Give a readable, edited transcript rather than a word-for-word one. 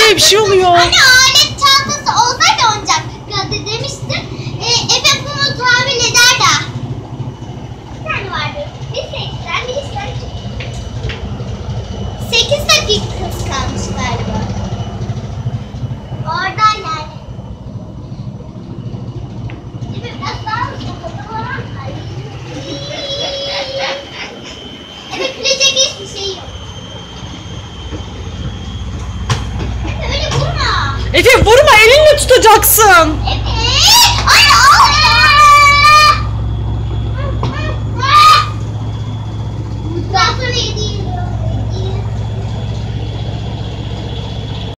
Efe'ye bir şey oluyor. Anne alet çantası olsaydı oyuncak demiştim. Efe bunu tahmin eder de. Bir tane vardı. Bir 80, bir 8 dakikası kalmış galiba. Orada yani. Efe biraz daha mı sokadı? Efe gülecek hiçbir şey yok. Efe öyle vurma. Efe vurma, elinle tutacaksın. Efe